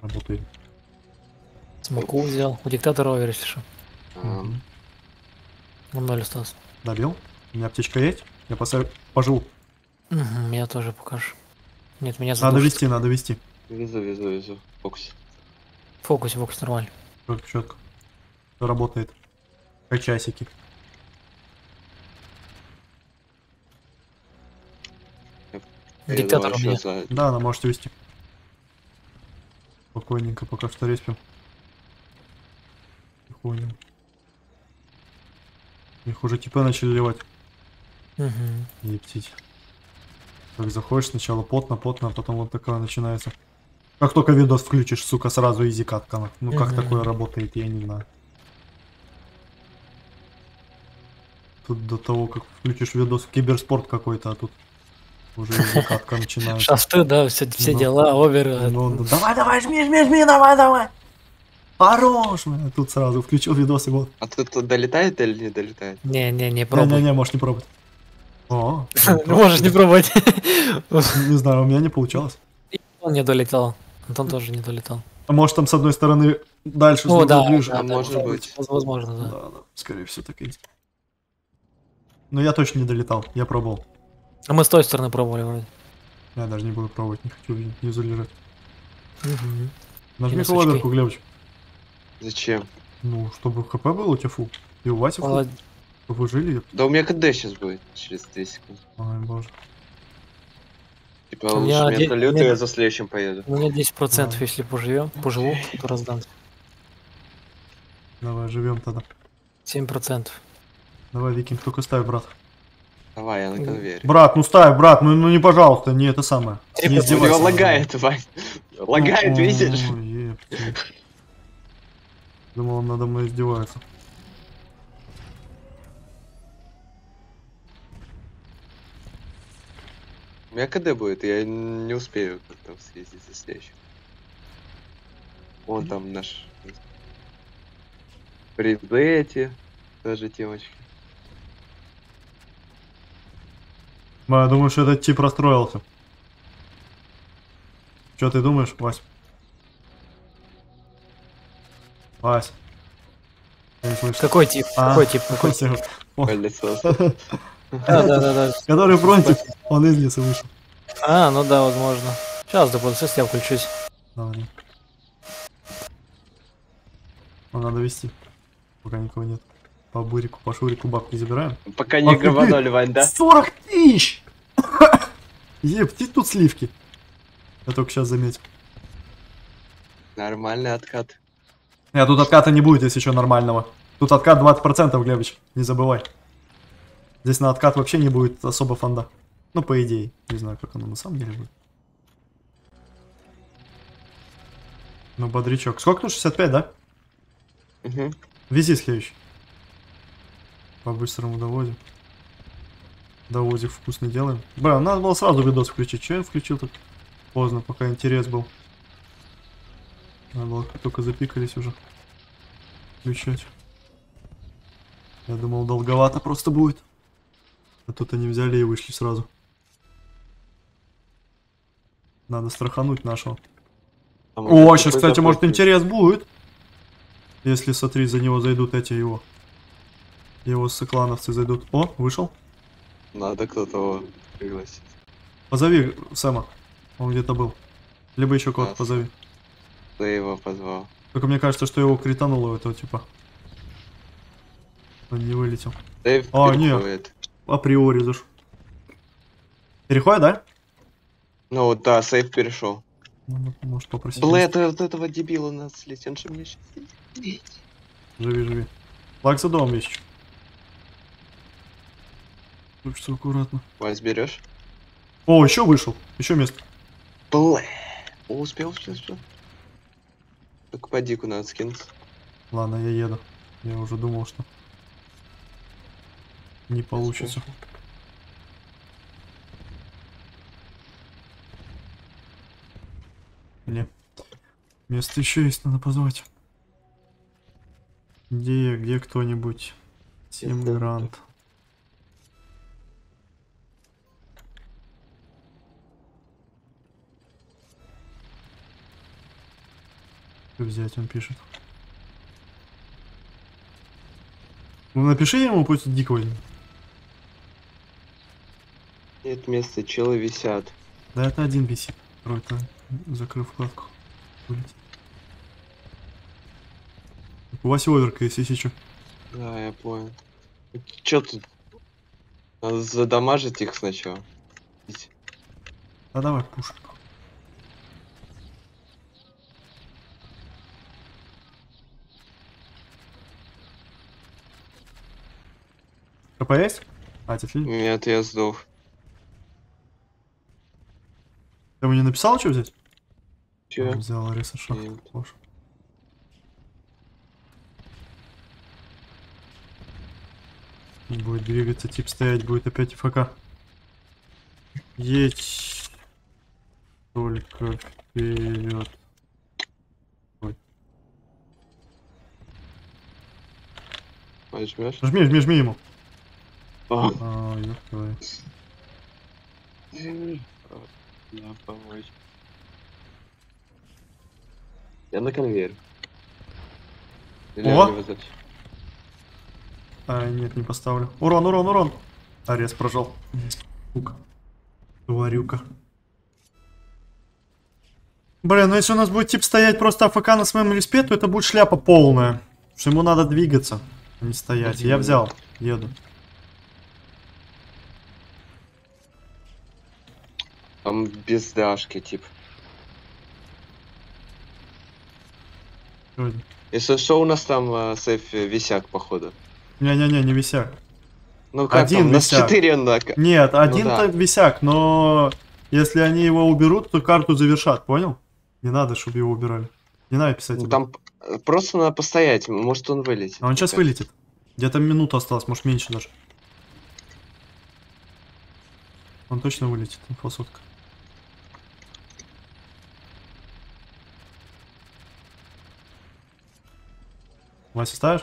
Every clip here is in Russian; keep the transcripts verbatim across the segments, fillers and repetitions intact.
Работает. Смоку взял. У диктатора овер, если что. А, Он ноль остался. Добил? У меня аптечка есть? Я посо... пожил. Угу, меня тоже покажешь. Нет, меня Надо задушит. вести, надо вести. везу, везу, везу. Фокус. Фокус, фокус нормально. Четко, четко. Все работает. Как часики. Я Диктатор думаю, у меня. еще за... Да, она можете вести. Спокойненько, пока что респим. Тихоненько. Их уже ТП начали ливать. Угу. Ептить. Как заходишь, сначала потно, потно, а потом вот такое начинается. Как только видос включишь, сука, сразу изи катка. Ну как Мгм. такое работает, я не знаю. Тут до того, как включишь видос, киберспорт какой-то, а тут уже изи катка начинается. Шафты, да, все, все Ну. дела, овер. э, Ну, да, давай, давай, жми, жми, жми, давай, давай. Хорош, бля. Тут сразу включил видос и вот. А тут долетает или не долетает? Не, не, не пробуй. Не-не-не, можешь не пробовать. О, Можешь не пробовать. не знаю, у меня не получалось. Он не долетал. Антон тоже не долетал. А может там с одной стороны дальше, с О, другой да, ближе. да, А да, может да, быть. возможно, да. Да, да, скорее всего так и есть. Но я точно не долетал, я пробовал. А мы с той стороны пробовали вроде. Я даже не буду пробовать, не хочу внизу лежать. Угу. Нажми Минус коловерку, очки. Глебыч. Зачем? Ну, чтобы хп было у тебя фул. И у Васи фул. Молод- Чтобы вы жили. Да у меня КД сейчас будет через две секунды. Ой, боже. Типа У лучше меня меня де- долет, у и меня- я за следующим поеду. У меня десять процентов, Давай. если поживем, поживу, то раздам. Давай, живем тогда. семь процентов. Давай, Викинг, только ставь, брат. Давай, я на Мгм. конвейере. Брат, ну ставь, брат, ну, ну не пожалуйста, не это самое. Три Не процента. У него издевайся. лагает, Вань. Лагает, видишь? Ой, епти. Думал, он надо мной издевается. У меня КД будет, и я не успею как-то съездить за следующим. Вон там наш... Придете, тоже темочки. Я думаю, что этот тип расстроился. Что ты думаешь, Вась? Вась. Я не слышу. Какой тип? А, Какой тип? Какой тип? всё. О, Пылесос. Да, да, да, да. который фронтик, он из леса вышел. А, ну да, возможно. Сейчас до процесса я включусь. Давай. Ну, надо вести, пока никого нет. По бурику, по шурику бабки забираем. Пока не Ах ты, гаванули, Вань, да? сорок тысяч! Епти, тут сливки. Я только сейчас заметил. Нормальный откат. Нет, тут отката не будет, если еще нормального. Тут откат двадцать процентов, Глебыч, не забывай. Здесь на откат вообще не будет особо фонда. Ну, по идее. Не знаю, как оно на самом деле будет. Ну, бодрячок. Сколько тут? шестьдесят пять, да? Угу. Вези следующий. По-быстрому доводим. Довозик вкусный делаем. Блин, надо было сразу видос включить. Че я включил тут? Поздно, пока интерес был. Надо было, как только запикались уже. Включать. Я думал, долговато просто будет. А тут они взяли и вышли сразу. Надо страхануть нашего. А О, сейчас, кстати, может интерес будет. Если, смотри, за него зайдут эти его. Его соклановцы зайдут. О, вышел. Надо кто-то его пригласить. Позови Сэма. Он где-то был. Либо еще кого-то Да, позови. Ты его позвал. Только мне кажется, что его критануло этого типа. Он не вылетел. Дэйв А, нет. переходит. Априори зашел. Переходит, да? Ну вот, да, сейф перешел. Ну, может попросить. Бля, это вот этого дебила надо слить, он же мне сейчас... Живи, живи. Лак за домом есть еще. Так что аккуратно. Вась, берешь? О, еще вышел. Еще место. Бля. О, успел, успел, успел. Только по дику надо скинуться. Ладно, я еду. Я уже думал, что не получится. Не. Место еще есть, надо позвать. Где, где кто-нибудь? Тим Грант. взять, он пишет. Ну напиши ему, пусть дико возьмет. Нет места, челы висят. Да это один висит. Второй-то, закрыв вкладку. Вылетит. У Васи оверка, если сейчас. Да, я понял. Чё тут? Надо задамажить их сначала. А давай пушек. КП есть? А, теперь. Нет, я сдох. Ты ему не написал, что взять? Чё? А, взял Ареса шах. Нет. Ложь. Не будет двигаться, тип стоять, будет опять ФК. Едь только вперед. Ой. Возьмешь? Жми, жми, жми ему. А. А, ёб твою. Да, помочь. Я на конвейер. Или О! они вот это- А, нет, не поставлю. Урон, урон, урон. Арес прожал. Сука. Тварюка. Блин, ну если у нас будет тип стоять просто АФК на своем респе, то это будет шляпа полная. Потому что ему надо двигаться, а не стоять. Я взял. Еду. Там без дашки, тип. Вроде. Если что, у нас там э, сейф э, висяк, походу. Не-не-не, не висяк. Ну как Один там? У нас висяк. четыре на... Нет, один-то да. висяк, но если они его уберут, то карту завершат, понял? Не надо, чтобы его убирали. Не надо писать. Ну, об там э, просто надо постоять, может он вылетит. А он мне сейчас кажется. вылетит. Где-то минута осталась, может меньше даже. Он точно вылетит, инфосотка. Вася, ставишь?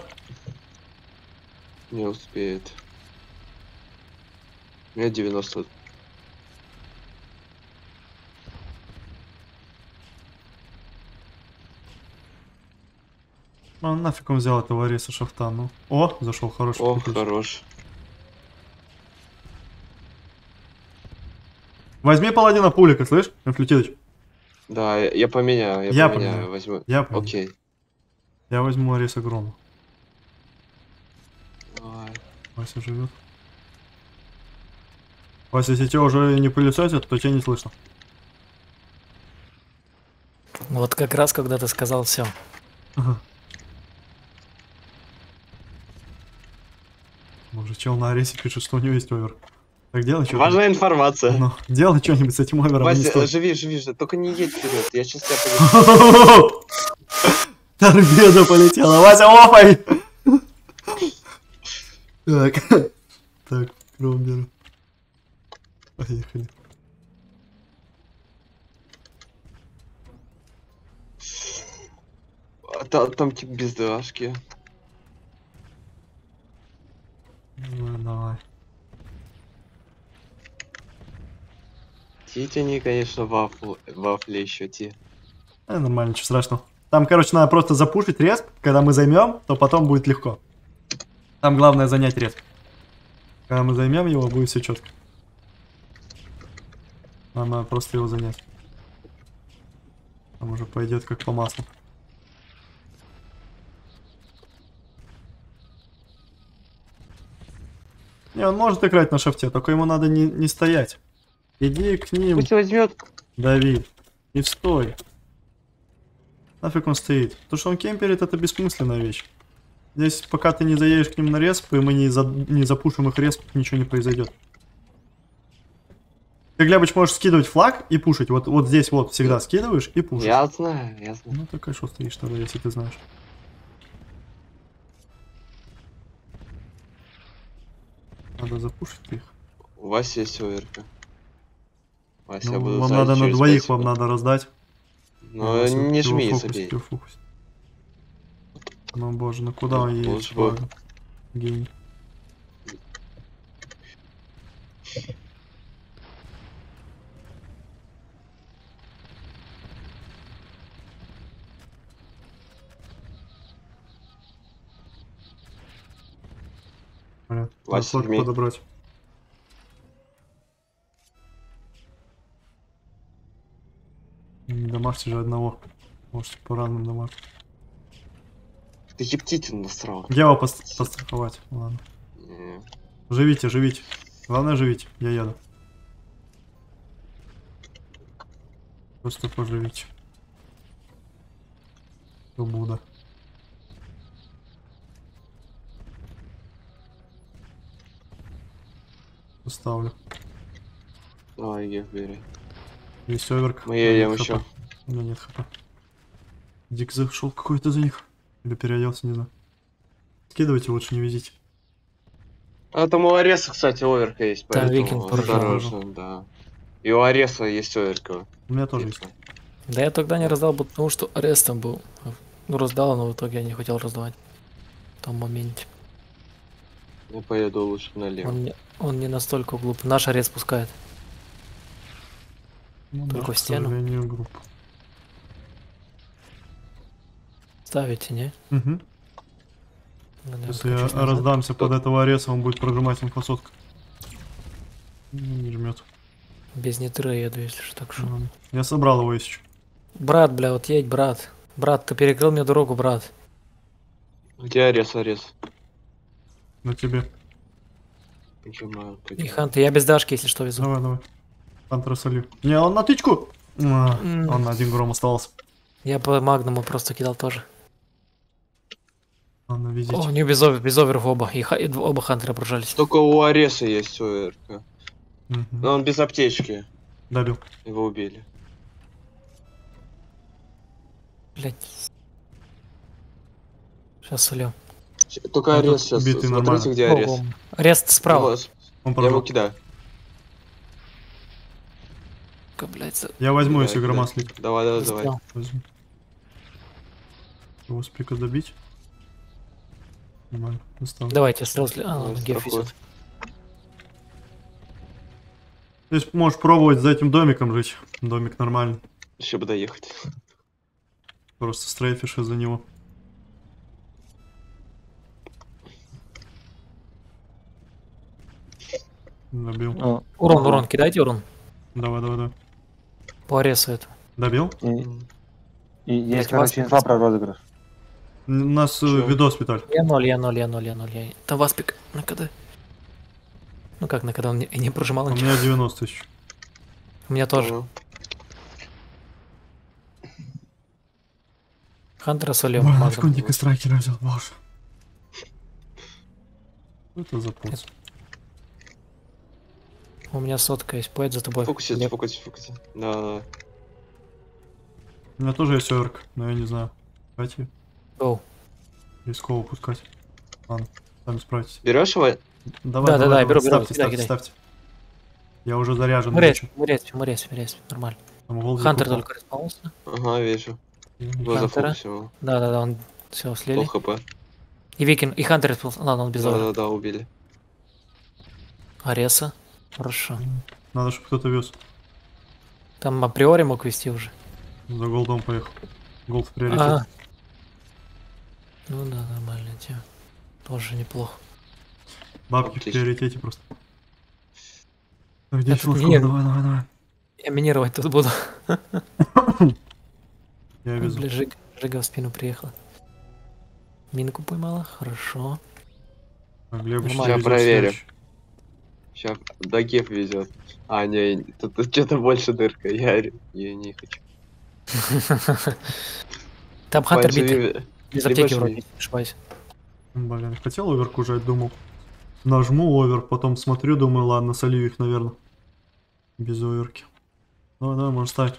Не успеет. У меня девяносто. А нафиг он взял этого Ареса шафта, ну. О, зашел хороший. О, прикольчик. хорош. Возьми паладина пулика, слышь, Амплитидыч? Да, я, я поменяю, я, Я поменяю, поменяю. возьму. Я понял. Окей. Я возьму Ареса Грома. Давай. Вася живет. Вася, если тебя уже не пылесосят, то тебя не слышно. Вот как раз когда ты сказал все. Ага. Может, чел на Аресе пишет, что у него есть овер. Так делай что-то. Важная информация. Ну, делай что-нибудь с этим овером. а не Вася, стой. живи, живи, живи, только не едь вперед, я сейчас тебя поведу. Торпеда полетела. Вася, опай! Так. Так, кром беру. Поехали. А та- Там тип без дашки. Ну, давай. Тить они, конечно, вафл, вафли еще те. Э, нормально, ничего страшного. Там, короче, надо просто запушить респ. Когда мы займем, то потом будет легко. Там главное занять респ. Когда мы займем его, будет все четко. Нам надо просто его занять. Там уже пойдет как по маслу. Не, он может играть на шафте, только ему надо не, не стоять. Иди к ним, Пусть возьмет. Давид. Не стой. Нафиг он стоит? То, что он кемперит, это бессмысленная вещь. Здесь, пока ты не заедешь к ним на респ, и мы не, за, не запушим их респ, ничего не произойдет. Ты, Глебыч, можешь скидывать флаг и пушить. Вот, вот здесь вот всегда скидываешь и пушишь. Я знаю, я знаю. Ну, так и что стоишь тогда, если ты знаешь. Надо запушить их. У вас есть оверка. Вася, я Ну, буду вам сзади надо на через двоих, пять вам секунд. надо раздать. Ну, Вася, не его жми, фокус, забей. его фокус. Ну, боже, ну куда он едет? Лучше бы- чувак? Гений. Класс Флаг седьми. подобрать. Не дамажьте же одного. Можете по разным дамажить. Ты Ептитин насрал. Гео пост- постраховать. Ладно. Не. Живите, живите. Главное живите. Я еду. Просто поживите. Свобода. Поставлю. Давай, Геф, бери. Есть оверк. Мы У меня едем нет еще. хп. У меня нет хп. Дик зашел какой-то за них. Или переоделся, не знаю. Скидывайте, лучше не везите. А там у Ареса, кстати, оверка есть, Там поэтому викинг поржал. осторожно, да. И у Ареса есть оверка. У меня тоже есть. Да я тогда не раздал, потому что арест там был. Ну, раздал, но в итоге я не хотел раздавать. В том моменте. Я поеду лучше налево. Он не, он не настолько глуп. Наш арест пускает. Ну, Только да, в к стену? сожалению, группа. Ставите, не? Угу. Ну, да, Если я откачусь назад. раздамся под этого ареса, он будет прожимать инфосотку. Не жмет. Без нитры еду, если что, так что. Я собрал его еще. Брат, бля, вот едь, брат. Брат, ты перекрыл мне дорогу, брат. Где Арес, Арес? На тебе. Нажимаю. И Ханты, я без дашки, если что, везу. Давай, давай. Пантера солью. Не, он на тычку! А, М. Он на один гром оставался. Я по магнуму просто кидал тоже. Ладно, везите. О, не без овер, без оверов оба. И, ха- и дв- оба Хантера прожались. Только у Ареса есть оверка. Мгм. Но он без аптечки. Добил. Его убили. Блять. Сейчас солю. Щ- Только Он Арес тут сейчас. битый Смотрите, нормально. где Арес. Ого. Арест справа. Вот, Он я его прожал. кидаю. Ка, блядь, за- Я возьму, Кидаю, если кидаю. грома слит. Давай, давай, давай. застрял. Возьму. Его с пика добить. Нормально. Достал. Давайте, стрел сли- А, Ну, ладно, геф страхует. везет. Здесь можешь пробовать за этим домиком жить. Домик нормальный. Еще бы доехать. Просто стрейфишь из-за него. Добил. А, Урон, урон, кидайте урон. Давай, давай, давай. По аресу это. Добил? и, М. и есть, Блядь, короче, вас- инфа про розыгрыш. У нас э, Чё? видос, Виталь. Я ноль, я ноль, я ноль, я ноль. Я... Там васпик на КД. Ну как на КД, он не, не прожимал У ничего. меня девяносто тысяч. У меня тоже. Понял. Хантера солем. Ой, магнум. секундника страйкера взял, боже. Что это за поц? У меня сотка есть, поэт за тобой. Фокусить, Лев. фокусить, фокусить. Да, да, да. У меня тоже есть оверк, но я не знаю. Давайте Гоу. рисково пускать. Ладно, сами справитесь. Берешь его? Давай, Да, да, давай, да, давай. беру, беру, ставьте, кидай, ставьте, кидай. ставьте. Я уже заряжен. Мы лечу. резь, мы резь, мы резь, мы резь. Нормально. Там голд Хантер закупал. только распался. Ага, вижу. Его Хантера. зафокусил. Да, да, да, он все слили. сто хп. И Викин, и Хантер распался. Ладно, он без Да, овера. да, да, убили. Ареса. Хорошо. Надо, чтобы кто-то вез. Там априори мог вести уже. За голдом поехал. Голд в приоритете. А. Ну да, нормальная тема. Тоже неплохо. Бабки в Отлично. приоритете просто. Так, где Это чувак? нет. Давай, давай, давай. Я минировать тут буду. Я везу. Бля, Жиг- Жига в спину приехала. Минку поймала, хорошо. А Глеб еще Нормально. везет Проверю. следующий. Сейчас до Геф везет. А, не, тут, тут что-то больше дырка. Я, я не хочу. Там Хантер Пальцы битый. ви- Без либо аптеки жми. вроде, не ошибаюсь. Блин, хотел оверк ужать, думал. Нажму овер, потом смотрю, думаю, ладно, солью их, наверное. Без оверки. Давай, давай, можно ставить.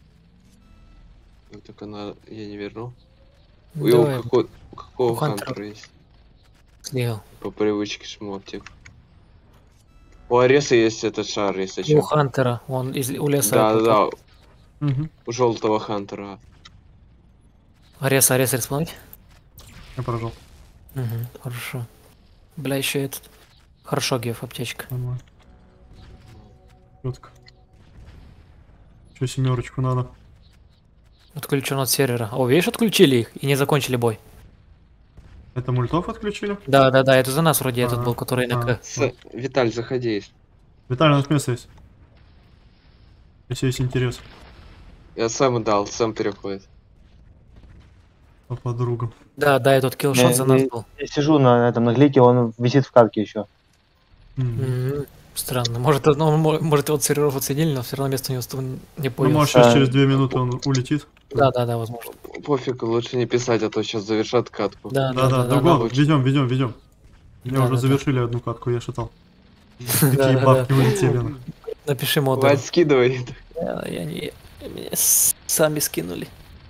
Вот только на... Я не вернул. Ну, У его давай, какой... у какого У Хантера. Хантера есть? слегал. По привычке жму аптеку. У Ареса есть этот шар, если У что. Хантера, он из, у леса. Да, да, да. Угу. У желтого Хантера. Ареса, ареса респонить? Я прожал. Угу, хорошо. Бля, еще этот. Хорошо, Геф, аптечка. Нормально. Четко. Еще семерочку надо. Отключен от сервера. О, видишь, отключили их и не закончили бой. Это мультов отключили? Да, да, да, это за нас вроде этот Ага. был, который на Ага. К. С... Виталь, заходи. Виталий, у нас место есть. Если есть интерес Я Сэму дал, Сэм переходит. по подругам. Да, да, этот киллшот Я, за нас я- был. я сижу на этом на глике, он висит в катке еще. М. М, Странно. Может, ну, он мо- может его цереров оценили, но все равно место у него ст- не Ну, понял. может, сейчас А. через две минуты он улетит. Да, да, да, возможно. Пофиг, лучше не писать, а то сейчас завершат катку. Да, да, Да-да, да, да, другого. лучше. Ведем, ведем, ведем. Мне Да, уже да, да. завершили одну катку, я шатал. да, Какие да, бабки да. улетели. на. Напиши моду. Вать, скидывай. Я, я не... Меня с- сами скинули.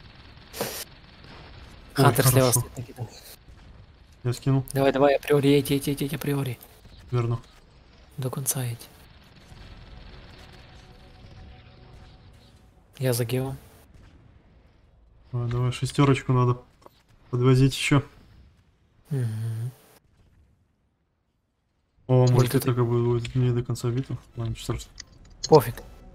Ой, Хантер слева хорошо. стоит, накидал. Я скинул, Давай, давай, априори, эти, эти, эти, априори. верну. До конца эти. Я за Гео. Давай, давай, шестерочку надо подвозить еще. Мгм. О, может, Сколько это ты- как бы будет не до конца битва. Ладно, ничего страшного. Пофиг.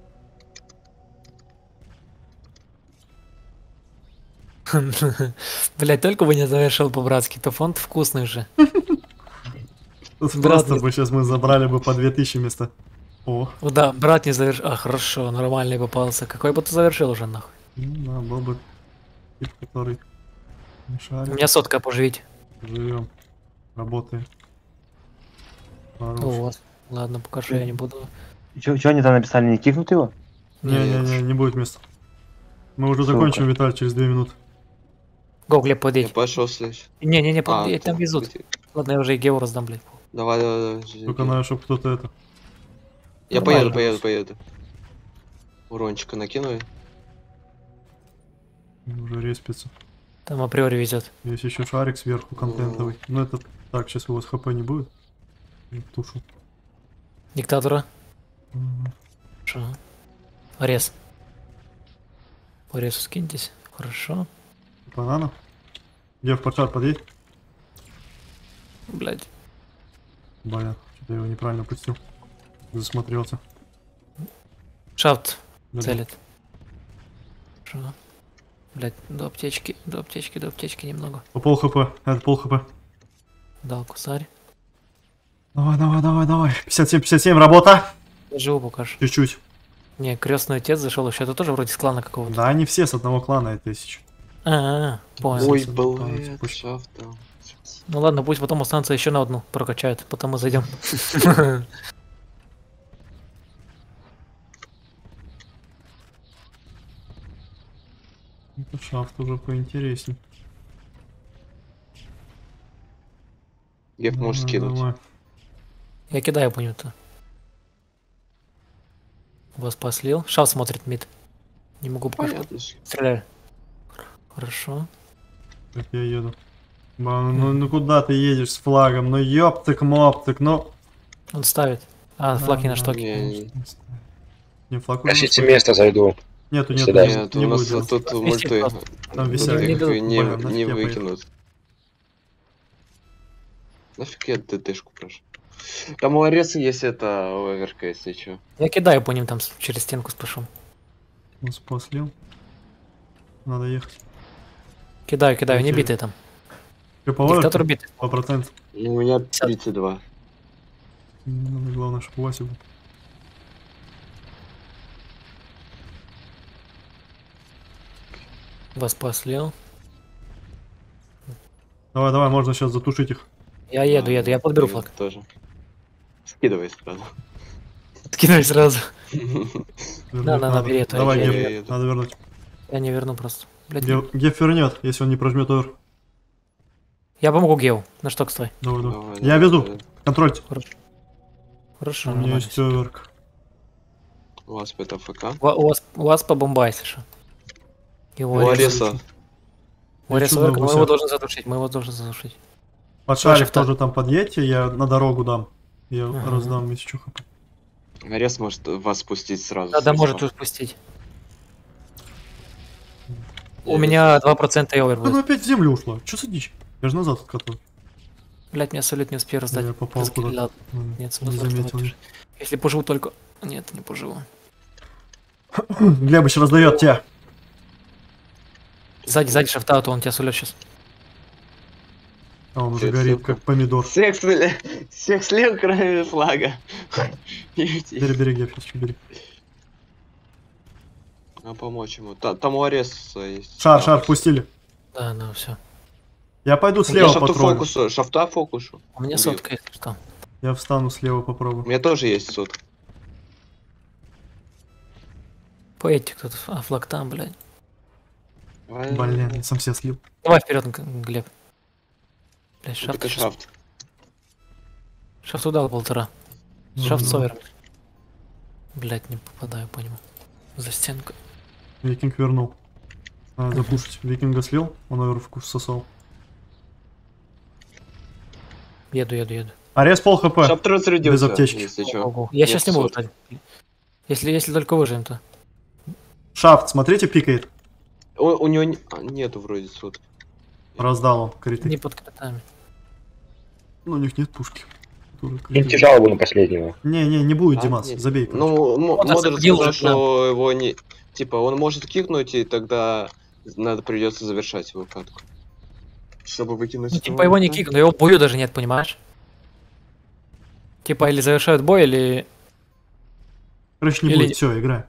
Блять, только бы не завершил по-братски, то фонд вкусный же. Тут Брат, Просто не- бы сейчас мы забрали бы по две тысячи вместо. О, Ну да, брат не завершил. А, хорошо, нормальный попался. Какой бы ты завершил уже нахуй? ну да, был бы тип, который не У шарит. меня сотка поживить. Живем, работаем. Хорош. Вот. Ладно, покажи, я не буду. Че они там написали, не кикнут его? Не-не-не, не будет места. Мы уже Сука. закончим, Виталий, через две минуты. Го, Глеб, Я подъедь. пошел следующий. Не-не-не, А, подъедь, там ты- везут. ты- Ладно, я уже и Гео раздам, блядь. Давай, давай, давай. жди. Только надо, чтобы кто-то это... Я Нормально. поеду, поеду, поеду. Урончика накинули. Уже респится. Там априори везет. Есть еще шарик сверху контентовый. Ну это так, сейчас у вас хп не будет. Я тушу. Диктатора. Мгм. Хорошо. Арес. По ресу скиньтесь. Хорошо. Банана. Где в портал подъедь? Блядь. Блин, что-то я его неправильно пустил. Засмотрелся. Шафт Да-да. целит. Хорошо. Блядь, до аптечки, до аптечки, до аптечки немного. По пол хп. Это пол хп. Дал кусарь. Давай, давай, давай, давай. пятьдесят семь, пятьдесят семь, работа. Я живу покажешь. Чуть-чуть. Не, крестный отец зашел еще. Это тоже вроде с клана какого-то. Да, они все с одного клана, и тысяч. А, -а, -а понял. Ой, Семьдесят, блядь, цепочка. шаф там. Ну ладно, пусть потом останутся еще на одну прокачают, потом мы зайдем. Это шафт уже поинтересней. Геф можешь Давай, скинуть. давай. Я кидаю по нему-то. Вас послил. Шаф смотрит мид. Не могу покажать. Понятно. что- Стреляю. Хорошо. Так я еду. Ба, ну, ну куда ты едешь с флагом? Ну ёптык, моптык, ну... Он ставит. А, флаг не на Да, штоке. Не, Не, флаг уже Просите на место, зайду. Нету, нету, Сюда. не, Нет, не у нас будет. делать. тут Висит мульты. просто. Там Их висят. Не, Блин, не нафиг я поеду. выкинут. Нафиг я ДТшку прошу. Там у Ареса есть это оверка, если чё. Я кидаю по ним там с- через стенку спешу. Он спаслил. Надо ехать. Кидаю, кидаю, не Окей. битые там. Че, по Диктатор битый. По проценту. Ну, у меня тридцать два. Надо, главное, чтобы Вася был. Вас послил. Давай, давай, можно сейчас затушить их. Я еду, еду, я подберу флаг. Тоже. Скидывай сразу. Скидывай сразу. Вернуть Да, да, надо. бери это, Давай, я Геф, еду. надо вернуть. Я не верну просто. Блядь. Геф, Геф вернет, если он не прожмет овер. Я помогу Геу. На что, кстати? Давай, давай. Давай, Я давай, веду. давай. Контрольте. Хорошо, У меня нормально. есть оверк. У вас это ФК. У у вас, у вас по бомба, если что. Его У Арес. Ареса. У Ареса чудо Орка, мы гуся. его должны задушить, мы его должны задушить. Под шарик шифта. тоже там подъедьте, я на дорогу дам. Я Ага. раздам тысячу хп. Арес может вас спустить сразу. Да, да, с может лифта. спустить. Я У меня два процента и овер Она будет. опять в землю ушла. Че за дичь? Я же назад откатываю. Блять, меня солид не успею раздать. Я попал Раскидал. куда-то. М, Нет Не смысла заметил. раздавать. Если поживу только... Нет, не поживу. Глебыч раздает тебя. Сзади, сзади шафта, а то он тебя сулет сейчас. А он уже Всё, горит, ссылка. как помидор. Всех, сле- всех слева, кроме флага. Ебать. Бери, бери, Геф, сейчас бери. А помочь ему. Та- Там у Ареса есть. Шар, Да, шар, вот. пустили. Да, ну все. Я пойду Я слева шафту потроллю. фокусу, шафта фокушу. У меня Убью. сотка, если что. Я встану слева У попробую. меня тоже есть сот. Поедьте кто-то, а флаг там, блядь. Блин, я сам себя слил. Давай вперед, Глеб. Блядь, Вот шафт. это щас- шафт. Шафт удал полтора. Ну, Шафт ну. совер. Блядь, не попадаю по нему. За стенку. Викинг вернул. Надо запушить. Викинга слил, он, наверное, вкус сосал. Еду, еду, еду. Арес пол хп. Шафт разрядился, Без аптечки. если чё. Ого. Я Нет, сейчас не могу сот. ждать. Если, если только выживем, то. Шафт, смотрите, пикает. У, у него не- а, нету вроде сот. Раздал он криты. Не под критами. Ну, у них нет пушки. которые Киньте критые. жалобу на последнего. Не, не, не будет, А, Димас, нет. забей. короче. Ну, м- Вот модер осадил сказал, же, что его не... Типа, он может кикнуть, и тогда надо придется завершать его катку. Чтобы выкинуть... Ну, типа его не кикнут, его в бою даже нет, понимаешь? Типа или завершают бой, или... Короче, не или- будет, все, играй.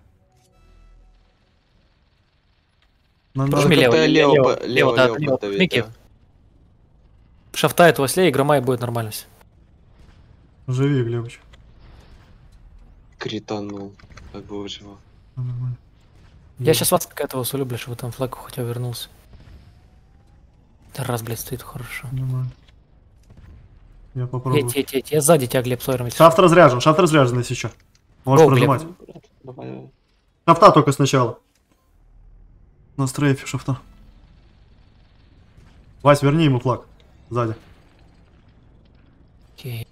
Надо- Прожми Надо лево, как-то лево, лево, лево, по- лево, лево, да, лево лево, подавить, Микки. да. Шафта этого слей, грома и будет нормально все. Живи, Глебыч. Кританул, как бы выживал. Нормально. Я сейчас вас к этого солю, блядь, чтобы там флаг хотя бы вернулся. Раз, блядь, стоит хорошо. Нормально. Я попробую. Едь, едь, едь. Я сзади тебя, Глеб, сойром. Шафт разряжен, шафт разряжен, если что. Можешь Гоу, Глеб. прожимать. Давай, давай. Шафта только сначала. На стрейфе шафта. Вась, верни ему флаг. Сзади. Окей.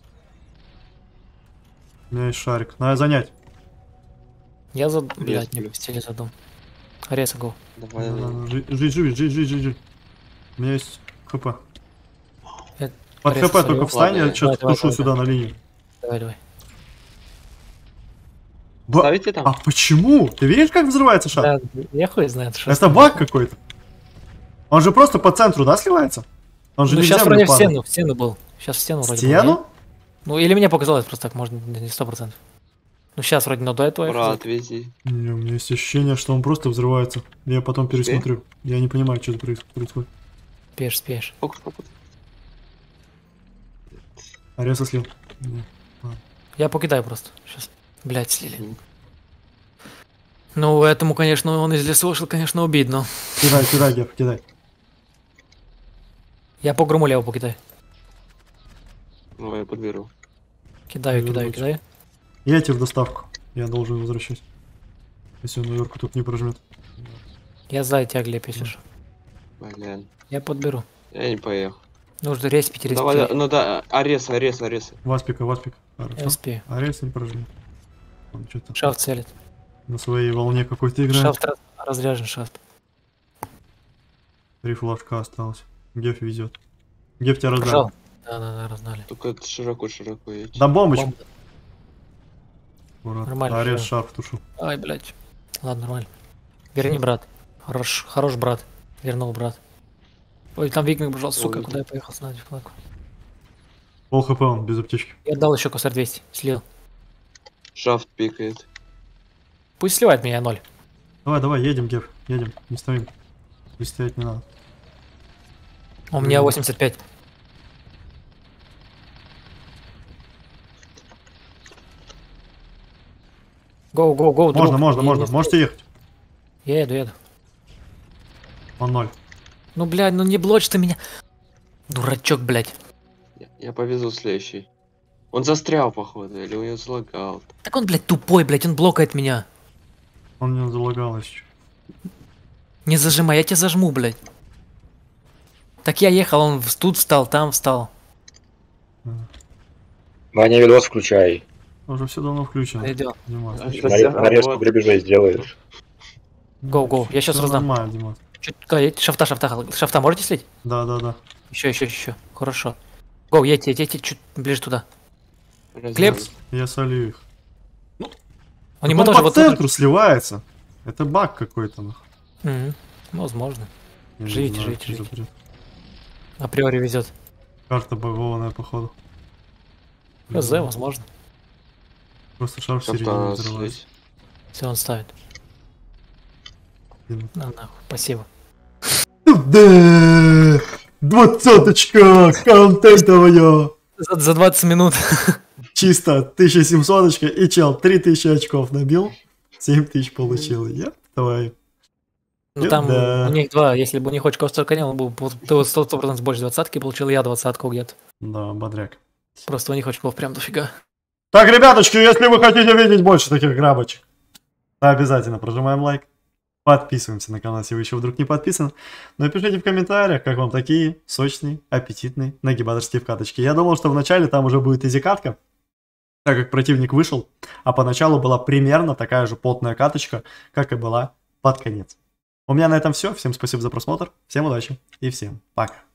У меня есть шарик. Надо занять. Я за... Блядь, не плюс. пустили за дом. Ареса, го. Давай, Да, давай. да, да. Жи- Жить, живи, жить, жить, жить, жить. У меня есть хп. Я- Под Ареса хп только свалил. встань, я Ладно, что-то давай, давай, тушу давай, сюда на линию. Давай, давай. Ба- Ставите там? А почему? Ты видишь, как взрывается шар? Да, я хуй знает, что... Это баг какой-то. Он же просто по центру, да, сливается? Он же Ну не в сейчас землю вроде в падает. стену, в стену был. Сейчас в стену В вроде был, стену? нет? Ну или мне показалось просто так, может не сто процентов. Ну сейчас вроде, но до этого... я хз. Брат, вези. Не, у меня есть ощущение, что он просто взрывается. Я потом пересмотрю. Я не понимаю, что это проис- происходит. Спешь, спешь. Фокус, фокус. Ареса слил. Не. Я покидаю просто. Сейчас. Блять, слили. Мгм. Ну, этому, конечно, он из леса вышел, конечно, обидно. Кидай, кидай, Геб, кидай. Я по грому лево покидаю. Ну, я подберу. Кидаю, Я кидаю, вернусь. кидаю. Едьте в доставку. Я должен возвращать. Если он наверху тут не прожмет. Я сзади тебя, Глеб, если что. Блин. Я подберу. Я не поехал. Нужно респить, респить. Давай, да, ну да, арес, арес, арес. Васпика, васпика. Я Хорошо. успею. Арес не прожмет. Он что-то Шафт целит. на своей волне какой-то играет. Шафт раз- разряжен, шафт. Три флажка осталось. Геф везет. Геф тебя раздал. Пожал. Да, да, да, разнали. Только это широко-широко едь. Дам бомбочку. Бомба. Аккуратно. Нормально, Арес всё. шарф тушу. Ай, блядь. Ладно, нормально. Верни, брат. Хорош, хорош, брат. Вернул, брат. Ой, там викинг бежал, сука, Ой. куда я поехал с Надей флаг. Пол хп он, без аптечки. Я отдал еще косарь двести, слил. Шафт пикает. Пусть сливает меня ноль. Давай, давай, едем, Геф. Едем. Не стоим. Здесь стоять не надо. У меня Мгм. восемьдесят пять. Гоу, гоу, гоу, друг. Можно, можно, Не- можно. не Можете ехать. Я еду, еду. Он ноль. Ну, блядь, ну не блочь ты меня. Дурачок, блядь. Я, я повезу следующий. Он застрял, походу, или у него залагал. Так он, блядь, тупой, блядь, он блокает меня. Он мне залагал еще. Не зажимай, я тебя зажму, блядь. Так я ехал, он в- тут встал, там встал. Ваня, видос включай. Уже все давно включено. Идет. Димас. А, ты это чё? всё Наре- Нарезку работает. грабежей сделаешь. Гоу, гоу, я сейчас Всё раздам. нормально, Димас. Чуть, да, едь, шафта, шафта, шафта, можете слить? Да, да, да. Еще, еще, еще. Хорошо. Гоу, едьте, едьте, едьте, чуть ближе туда. Разряд. Глеб? Я солю их. Он Так ему он тоже по вот тут- центру сливается. Это баг какой-то. нах. Мгм. Возможно. Я не Живите, знаю, живите, что за живите. бред. Априори везет. Карта багованная, походу. ХЗ, возможно. Просто шар в середине Как-то взрывается. слить. Все, он ставит. Блин. На нахуй, спасибо. Да! Двадцаточка контентовая! За, за двадцать минут. Чисто тысяча семьсот и чел три тысячи очков набил. семь тысяч получил. Я твою. Ну там Да. у них два, если бы у них очков столько не было, был бы ты вот сто процентов больше двадцатки получил, я двадцатку где-то. Да, бодряк. Просто у них очков прям дофига. Так, ребяточки, если вы хотите видеть больше таких грабочек, то обязательно прожимаем лайк. Подписываемся на канал, если вы еще вдруг не подписаны. Напишите в комментариях, как вам такие сочные, аппетитные нагибаторские вкаточки. Я думал, что вначале там уже будет изи-катка, так как противник вышел, а поначалу была примерно такая же потная каточка, как и была под конец. У меня на этом все. Всем спасибо за просмотр, всем удачи и всем пока.